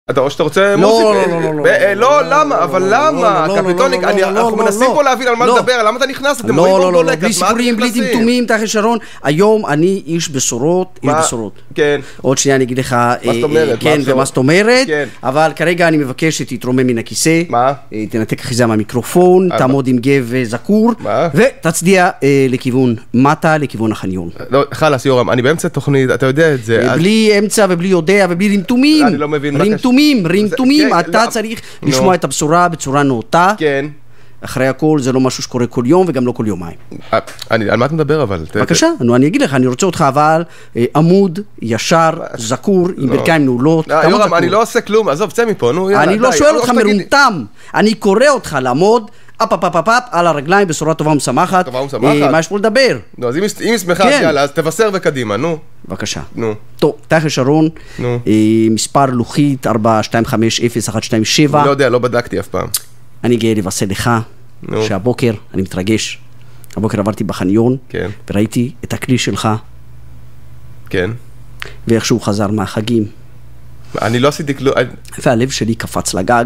או שאתה רוצה מוזיקה? לא, למה? אבל למה? קפיטוניק, אנחנו מנסים פה להבין על מה לדבר, למה אתה נכנס? אתם רואים פה דולק, בלי סיפורים, בלי טמטומים, תחי שרון. היום אני איש בשורות, איש בשורות. כן. עוד שנייה אני אגיד לך, מה זאת אומרת? כן, ומה זאת אומרת, אבל כרגע אני מבקש שתתרומם מן הכיסא, תנתק אחיזה מהמיקרופון, תעמוד עם גב זקור, ותצדיע לכיוון מטה, לכיוון החניון. לא, חלאס יורם, אני באמצע תוכנית, אתה יודע את זה. בלי אמצע ובלי יודע ובלי רמתומים. אני לא מבין. רמתומים, אתה צריך לשמוע את הבשורה בצורה נאותה. כן. אחרי הכל זה לא משהו שקורה כל יום וגם לא כל יומיים. על מה אתה מדבר אבל? בבקשה, אני אגיד לך, אני רוצה אותך אבל עמוד, ישר, זקור, עם ברכיים נעולות. יורם, אני לא עושה כלום, עזוב, צא מפה, נו יאללה. אני לא שואל אותך מרומתם, אני קורא אותך לעמוד אפ על הרגליים בשורה טובה ומשמחת. טובה ומשמחת? מה יש פה לדבר? נו, אז אם היא שמחה, יאללה, אז תבשר וקדימה, נו. בבקשה. נו. טוב, תחי שרון, מספר לוחית 4250-127. אני לא יודע, לא בדקתי אף פעם. אני גאה לבשר לך שהבוקר, אני מתרגש, הבוקר עברתי בחניון, וראיתי את הכלי שלך. כן. ואיך שהוא חזר מהחגים. אני לא עשיתי כלום. והלב שלי קפץ לגג.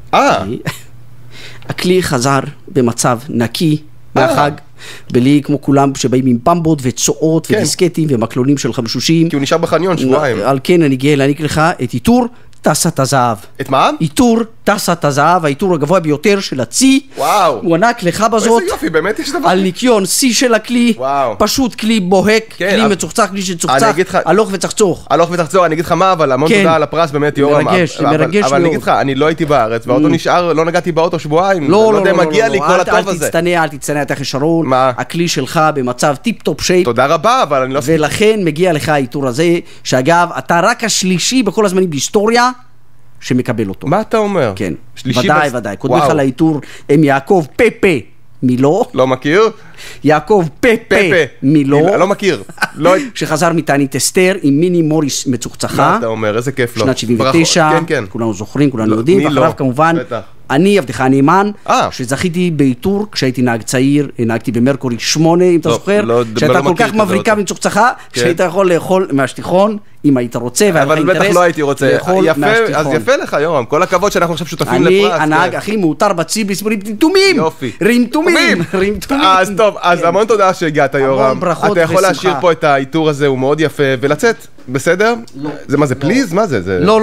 הכלי חזר במצב נקי מהחג, בלי כמו כולם שבאים עם במבות וצועות ודיסקטים ומקלונים של חמשושים. כי הוא נשאר בחניון שבועיים. על כן אני גאה להעניק לך את עיטור טסת הזהב. את מה? עיטור טסת הזהב, העיטור הגבוה ביותר של הצי. וואו. הוא ענק לך בזאת. איזה יופי, באמת יש דבר. על ניקיון צי של הכלי. וואו. פשוט כלי בוהק, כלי מצוחצח, כלי שצוחצח, הלוך וצחצוך. הלוך וצחצוך, אני אגיד לך מה, אבל המון תודה על הפרס, באמת יורם. מרגש, מרגש מאוד. אבל אני אגיד לך, אני לא הייתי בארץ, והאוטו נשאר, לא נגעתי באוטו שבועיים. לא יודע, מגיע לי כל הטוב הזה. אל תצטנע, תחי שרון. הכלי שלך במצב טיפ-טופ שייפ. תודה רבה, אבל אני לא... ולכן מגיע לך העיטור הזה, שאגב, אתה רק השלישי בכל הזמנים בהיסטוריה שמקבל אותו. מה אתה אומר? כן, ודאי. קודמך לעיטור הם יעקב פפה מילו. לא מכיר? יעקב פפה מילו. לא מכיר. שחזר מתענית אסתר עם מיני מוריס מצוחצחה. מה אתה אומר? איזה כיף לו. שנת 79. כולנו זוכרים, כולנו יודעים. ואחריו כמובן, אני עבדך הנאמן, שזכיתי בעיטור כשהייתי נהג צעיר, נהגתי במרקורי 8, אם אתה זוכר, שהייתה כל כך מבריקה ומצוחצחה, שהיית יכול לאכול מהשתיכון, אם היית רוצה, אבל בטח לא הייתי רוצה. אז יפה לך יורם, כל הכבוד שאנחנו עכשיו שותפים לפרס. אני הנהג הכי מאותר בצי בסיפורים רמתומים. יופי. רמתומים. אז טוב, אז המון תודה שהגעת יורם. אתה יכול להשאיר פה את העיטור הזה, הוא מאוד יפה, ולצאת. בסדר? זה מה זה פליז? מה זה? לא,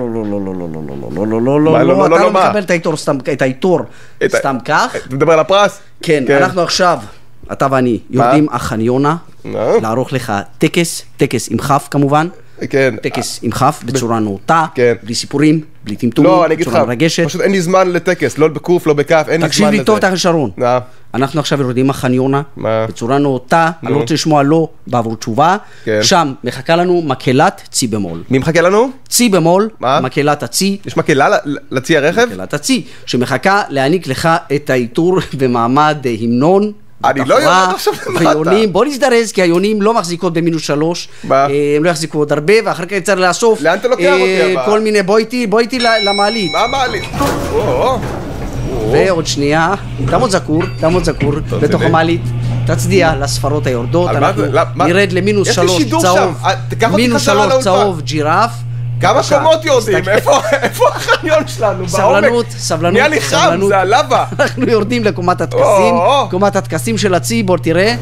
אתה לא מקבל את העיטור סתם כך. אתה מדבר על הפרס? כן, אנחנו עכשיו, אתה ואני, יורדים החניונה, לערוך לך טקס עם חף כמובן, טקס עם חף בצורה נאותה, בלי סיפורים, בלי טמטומים, בצורה מרגשת. פשוט אין לי זמן לטקס, לא בקוף, לא בכף, אין לי זמן לזה. תקשיב לי טוב, תחי שרון. אנחנו עכשיו יורדים החניונה, בצורה נאותה, אני לא רוצה לשמוע לא בעבור תשובה, שם מחכה לנו מקהלת צי במול. מי מחכה לנו? צי במול, מקהלת הצי. יש מקהלה לצי הרכב? מקהלת הצי, שמחכה להעניק לך את העיטור במעמד המנון. אני לא יודע עכשיו ויונים, בוא נזדרז, כי היונים לא מחזיקות במינוס 3, הם לא יחזיקו עוד הרבה, ואחר כך צריך לאסוף לאן אתה לוקח אותי הבא? כל מיני, בוא איתי למעלית. מה מעלית? ועוד שנייה, תעמוד זקור בתוך המעלית, תצדיע לספרות היורדות, אנחנו נרד למינוס 3 צהוב, מינוס 3 צהוב ג'ירף. כמה קומות יורדים? איפה החניון שלנו? סבלנות. נהיה לי חם, זה הלבה. אנחנו יורדים לקומת הטקסים, קומת הטקסים של הצי, בוא תראה.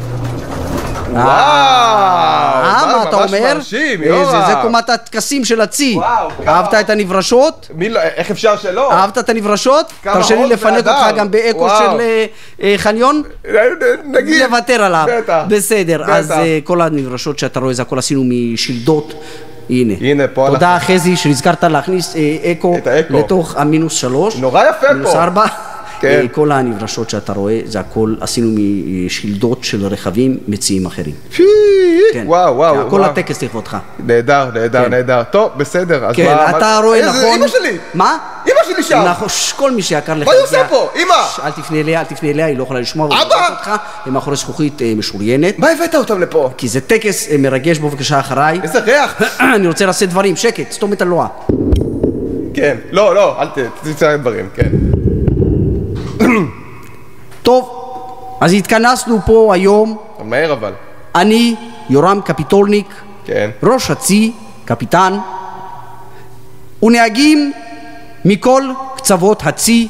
מה אתה אומר? זה קומת הטקסים של הצי. אהבת את הנברשות? איך אפשר שלא? אהבת את הנברשות? תרשה לי לפנק אותך גם באקו של חניון? נגיד. לוותר עליו. בסדר, אז כל הנברשות שאתה רואה, זה הכל עשינו משלדות. הנה, תודה חזי שנזכרת להכניס אקו לתוך המינוס 3, נורא יפה פה, מינוס 4, כל הנברשות שאתה רואה זה הכל עשינו משלדות של רכבים מציעים אחרים. וואו, כל הטקס לכבודך. נהדר, טוב בסדר. כן, אתה רואה נכון. אמא שלי. מה? אמא שלי שם. כל מי שיקר לך. מה היא עושה פה? אמא. אל תפנה אליה, היא לא יכולה לשמוע. אבא. היא מאחורי זכוכית משוריינת. מה הבאת אותם לפה? כי זה טקס מרגש, בוא בבקשה אחריי. איזה ריח. אני רוצה לעשות דברים, שקט, סתום את הלוע. כן, לא, אל תצא דברים, כן. טוב, אז התכנסנו פה היום. מהר אבל. אני, יורם קפיטולניק, כן. ראש הצי, קפיטן, ונהגים מכל קצוות הצי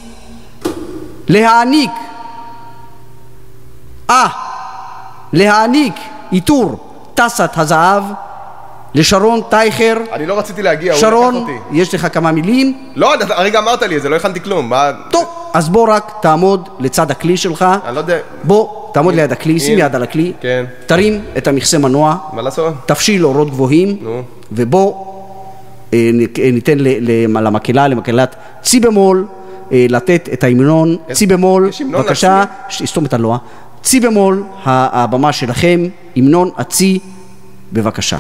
להעניק עיטור טסת הזהב לשרון טייכר. אני לא רציתי להגיע, שרון, יש לך כמה מילים? לא, הרגע אמרת לי את זה, לא הכנתי כלום. טוב, אז בוא רק תעמוד לצד הכלי שלך. אני לא יודע. בוא, תעמוד ליד הכלי, שים יד על הכלי. כן. תרים את המכסה מנוע. מה לעשות? תפשיל אורות גבוהים. ובוא ניתן למקהלת צי במול לתת את ההמנון. צי במול, בבקשה, סתום את הלוע. צי במול, הבמה שלכם, המנון הצי, בבקשה.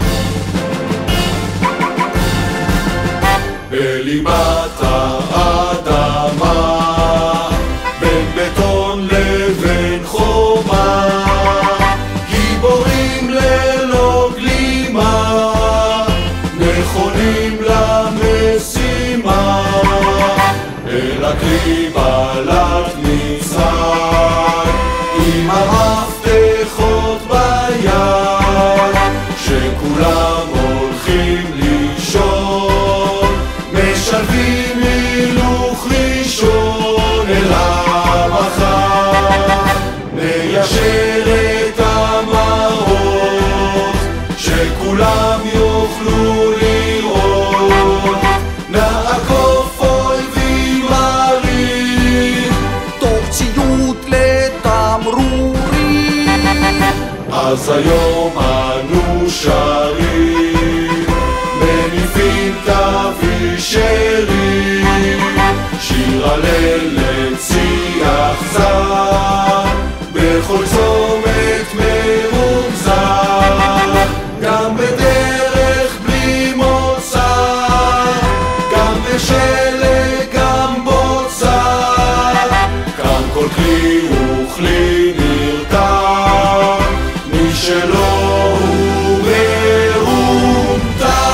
בליבת האדמה, בין בטון לבין חומה, גיבורים ללא גלימה, נכונים למשימה, אל הכלי בעלת מצרים, עם המפתחות ביד, שכולם הולכים לישון, משלבים הילוך ראשון אל המחר, ניישר את המראות, שכולם יוכלו לראות, נעקוף אויבים מרים, תוך ציות לתמרורים, אז היום אנו שרים, מניפים תווי שרי, שיר הלל לצי אכזר, בכל צומת מרומזר, גם בדרך בלי מוצא, גם בשלג גם בוצר, כאן כל כלי וכלי נרתע, מי שלא הוא מרומתע.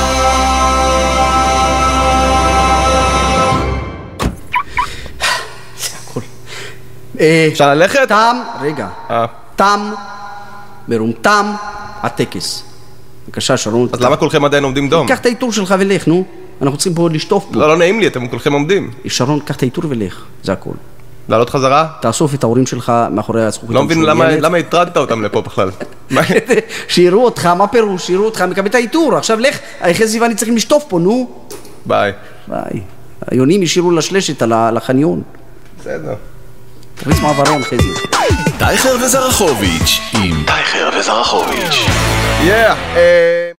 אפשר ללכת? תם, מרומתם, הטקס. בבקשה, שרון. אז למה כולכם עדיין עומדים דום? קח את העיטור שלך ולך, נו. אנחנו צריכים פה לשטוף פה. לא נעים לי, אתם כולכם עומדים. שרון, קח את העיטור ולך, זה הכל. לעלות חזרה? תאסוף את ההורים שלך מאחורי הזכוכית. לא מבין למה הטרדת אותם לפה בכלל. שיראו אותך, מה פירוש? שיראו אותך, מקבל את העיטור. עכשיו לך, חזי ואני צריכים לשטוף פה, נו. ביי. היונים השאירו לשלשת על החניון. בסדר. תריץ מעברון, חזי. טייכר וזרחוביץ' עם טייכר וזרחוביץ'.